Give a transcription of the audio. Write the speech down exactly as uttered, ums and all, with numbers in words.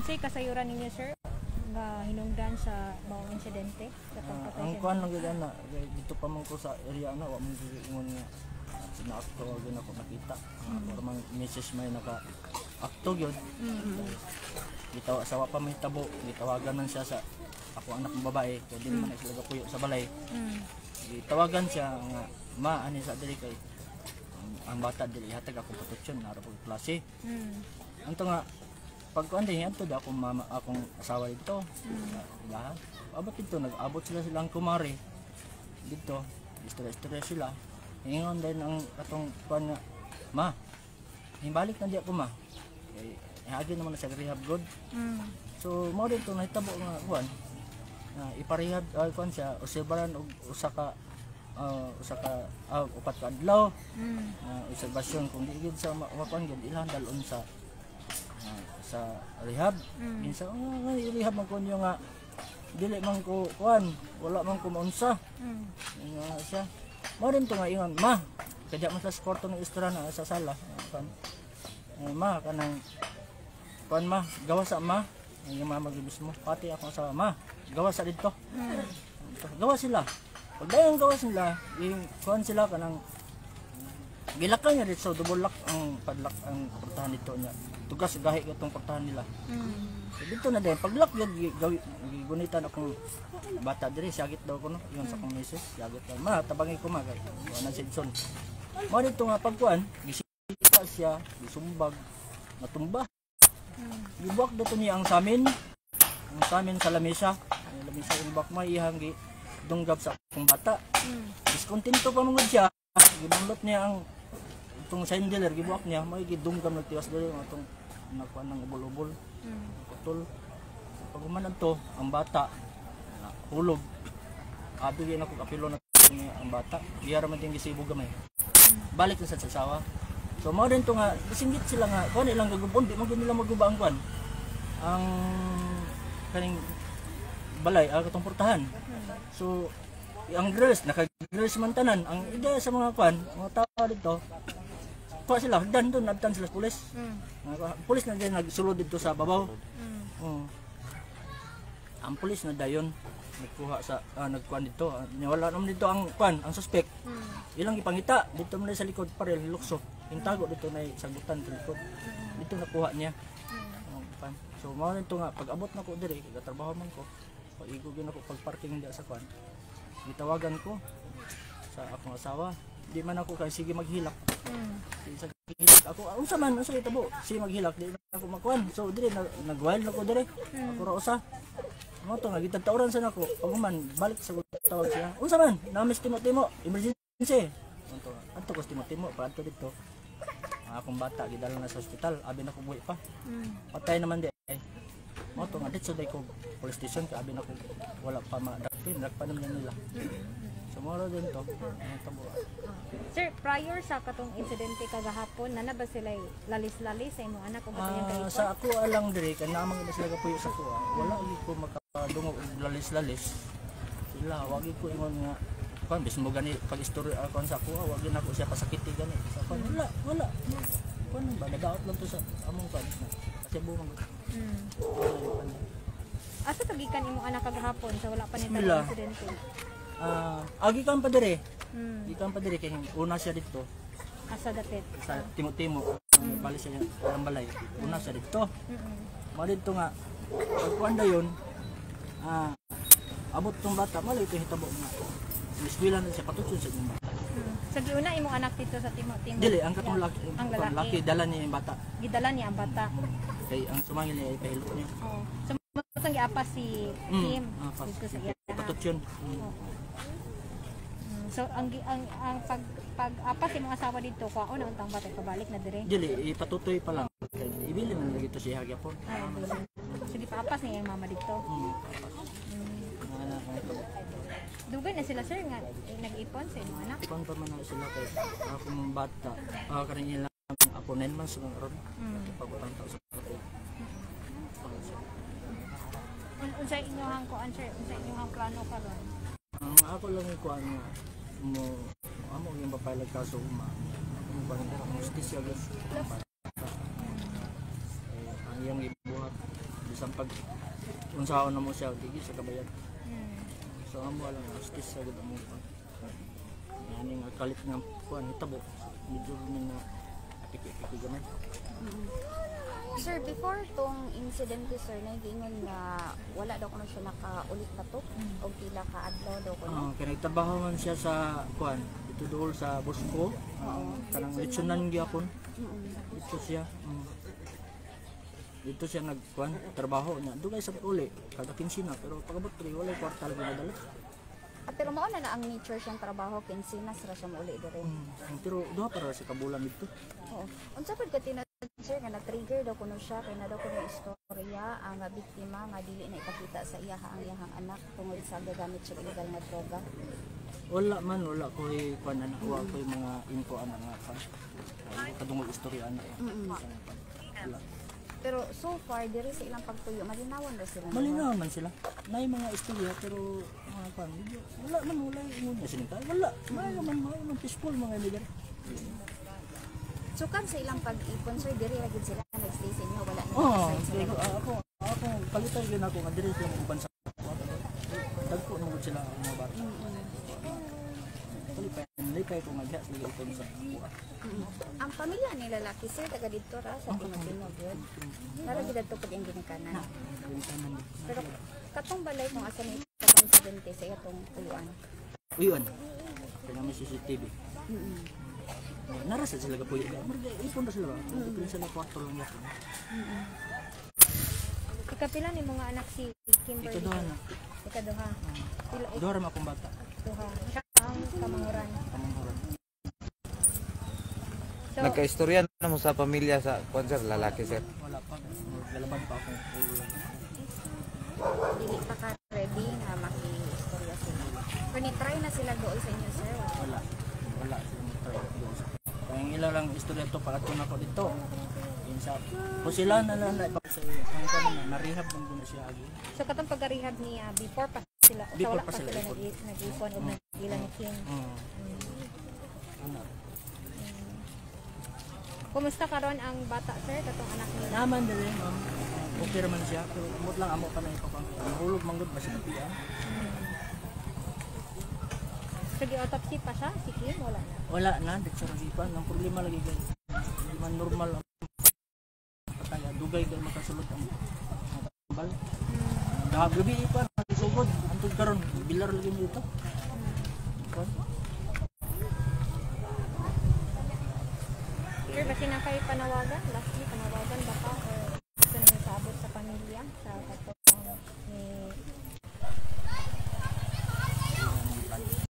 Unsay kasayuran ninyo sir nga hinungdan sa maong insidente sa Uh, pagpatay ang sa kuan lang gid ana, dito pa man ko sa area na wa man ingon nga sinaakto gyud ako nakita. Uh, para mang message may naka akto gyud. Mm. Gitaw asawa pa may tabo, gitawagan man siya sa ako anak ng babae, kaya di naman sila puyo sa balay. Mm. Gitawagan siya nga ma ani sa diri kay ang, ang bata dili hatag ako proteksyon naro pag klase. Mm. Anto nga pagkuan din yan to da akong mama akong asawa dito. Mm. Uh, abot dito nag-abot sila silang kumare dito. Istorya-istorya sila. Ingon din ang katong kuan nga ma. Himbalik na di ako ma. Kay hagi naman na sa rehab good. Mm. So mo dito nahitabo nga kuan. Na iparehab ay kuan siya usibaran og usa ka uh, usa ka uh, upat ka adlaw. Mm. Uh, obserbasyon kung di gid sa mapan gid ilang dalon sa uh, sa rehab. Mm. Minsan oh, rehab man kun nga dili man ko kuan wala man ko maunsa. Mm. Nga siya mo din to nga ingon ma kadya man sa kwarto ng istorya na sa sala kan uh, ma kanang kuan ma gawa sa ma ang mama gibis mo pati ako sa ma gawa sa dito. Mm. Gawa sila. Pag dayon gawa sila, yung kuan sila kanang gilakang niya dito, so double lock ang padlock ang portahan dito niya. Tugas gahi itong portahan nila. Mm. So, dito na din paglock yun gawi gunitan akong bata diri sagit daw ko no. Yung sa kong misis, sagit daw. Ma tabangi ko ma kay ana Simpson. Mo dito nga pagkuan, gisita siya, gisumbag, natumba. Mm. Gibuak dito niya ang samin. Ang samin sa lamesa. Ang lamesa yung bak may ihang gi dunggab sa akong bata. Mm. Diskontento pa mangod siya. Gibulot niya ang itong sign dealer gibuak niya may gidunggam nagtiwas diri ang atong nakuan ng ubol-ubol. Mm. Putol. Pag umanan to, ang bata na hulog. Abi gyud ako kapilo na ang bata. Iya ra man ting gisibo gamay. Balik na sa sasawa. So mao din to nga singgit sila nga kuan ilang gagubon di man gyud nila maguba ang kuan. Ang kaning balay ang katong portahan. So ang girls naka-girls man tanan ang ideya sa mga kuan mga tao dito. Kuha sila hagdan doon nabtan sila sa pulis. Mm. Mga pulis na din nagsulod dito sa babaw. Mm. Oh. Ang pulis na dayon nagkuha sa ah, nagkuan dito. Ah, wala naman dito ang kuan ang suspect. Mm. Ilang ipangita dito man sa likod parel lukso. Yung tago dito na sagutan sa likod. Dito nakuha niya. Oh, pan. So mao nito nga pag abot na ko diri kay trabaho man ko. Pag-igo gyud ako pag parking diya sa kuan. Gitawagan ko sa akong asawa. Di man ako kay sige maghilak. Mm. Sige maghilak ako. Unsa man unsa itabo? Sige maghilak di na ako makuan. So diri nag-wild ako diri. Ako ra usa. Mo to nga gitagtauran sa nako. Pag man balik sa tawag siya. Unsa man? Namis timo-timo emergency. Anto anto ko timo-timo pa adto dito. Ang akong bata gidala na sa ospital, abi na ko buhi pa. Mm. Patay naman di ay. Mo to nga dito day ko police station ka abi na ko wala pa ma-dakpin, dakpan naman nila. So mo din to. Ang tabo. Sir, prior sa katong insidente kagahapon, nana ba sila lalis-lalis sa imong anak o ba yung Ah, kayo? sa ako alang diri kay namang ina sila kapuyo sa kuha. Wala gyud ko makadungog og lalis-lalis. Sila wagi ko ingon nga kan bis mo gani pag istorya ako sa kuha, wagi na ko siya pasakiti gani. Sa kuha wala, wala. Kuno ba nadaot lang to sa among kan. Kasi bumang. Mm. Asa tagikan imong anak kagahapon sa wala pa nito Bismillah. insidente? Ah, agi kan pa diri. Mm. Gikan pa diri kay una siya dito Asa dapit? sa timo-timo. Ang bali siya ang balay. Una siya dito. Mm. Mo dito nga pagkuan dayon ah abot tong bata malay ito hitabo nga eskwela na siya patutson sa imong bata. Mm. Sa giuna imong anak dito sa Timo-Timo. Dili ang katong laki Ang ang lalaki. laki dala niya yung bata. Gidala niya ang bata. Kay ang sumangil niya ay pahilot niya. Oh. So matang giapa si Mm. Kim Ah, pas- dito sa iya. patutson. Mm. Oo. Mm, So ang gi- ang ang pag pag apas imong asawa dito kuaon na untang bata pabalik na dire. Dili ipatutoy pa lang. Kay ibili man lagi to siya gyapon. Ay, okay. So di pa apas niya yung mama dito. Mm. Mm. Ana ito. Dugay na sila sir nga eh, nag-ipon sa imong anak. Kon pa man na sila kay ako mong bata. Ah kaning ilang apo nine months nga ron. Mm. Pagutang ta sa patay. Un unsay inyohang kuan sir? Unsay inyohang plano karon? Ang ako lang ko ano mo amo yung papayag kaso uma. Ang bang justisya gas. Ang iyang ibuhat isang pag unsaon na mo siya digi sa kabayan. Hmm. So amo lang justice sa gud mo pa. Yan nga kalit nga kuan hitabo. Medyo ning na piki-piki gamay. Mm. Sir, before tong incident sir, nagingon nga wala daw kuno siya nakaulit na to o pila ka adlaw daw kuno. Ah, kaya nagtrabaho man siya sa kuan dito dool sa Bosco. Uh, kanang lechonan gyapon. Mm. Dito siya. Um, dito siya nagkuan trabaho niya. Dugay sa uli kada kinsina pero pagabot kay wala kwartal ginadala. Ah, pero mao na na ang nature siyang trabaho kinsinas ra siya mauli dire. Mm. Pero duha para sa kabulan dito. Oo. Unsa pud ka tina sir nga na-trigger daw kuno siya kay na daw kuno istorya ang nga biktima nga dili na ipakita sa iya ang iyang anak tungod sa gagamit siya illegal nga droga. Wala man wala ko kuan ana wa ko mga info ana nga kan. Kadungog istorya ana. Mm. Wala. Pero so far diri sa ilang pagtuyo malinawan ra sila. Malinaw man sila. Nay mga istorya pero mga kan medyo wala man wala ingon na sinita. Wala. Wala man wala man peaceful mga lider. So kan sa ilang pag-ipon sir diri ra gid sila nagstay sa inyo wala na Oh, sa pero ako ako palitan gyud ako nga diri sa bansa. Dagko na gud sila ang mga bata. Palitan lipay ko magha sa ipon sa kuha. Ang pamilya ni lalaki sir taga dito ra sa Pinopinog yun. Para gid adto pud ang ginikanan. Pero katong balay kung asa ni katong seventy sa atong puluan. Uyon. Kaya may C C T V. Mm. Narasa sila kapuyo. Marga ipon na sila. Ipon sila kwarto lang yan. Ikapila ni mga anak si Kimberly. Ikaduha na. Ikaduha. Pila Duha ra akong bata. ikaduha. Siya ang kamanguran. Kamanghuran. So, Nagkaistorya na mo sa pamilya sa konser lalaki sir. Wala pa. Galaban pa akong ulo. Dili pa ka ready na maki-istorya sila. Pero ni-try na sila doon sa inyo sir. Wala. Wala sila mag-try. Ang ilang lang istorya to pakatun ako dito. Yun sa kung sila na lang na sa ang kanina na-rehab man guna siya agi. so katong pagka-rehab niya before pa sila sa Before wala pa pa sila sila ipon. nag- nag-ipon o nag-ila ni King. Mm. Ano? Kumusta karon ang bata sir katong anak nila? Naman dali ma'am. Okay raman siya pero umot lang amo pa na ipapang. Hulog man gud basi kapian. So gi-autopsy pa siya si Kim wala na. Wala na, dito sa ragipan. Ang problema lagi guys. Hindi man normal ang pataya. Dugay kayo makasulot ang tambal. Dahab gabi pa, nakisugod. Antog karon, bilar lagi mo dito. Kuwan. Sir, basi na kayo panawagan? Lastly, panawagan baka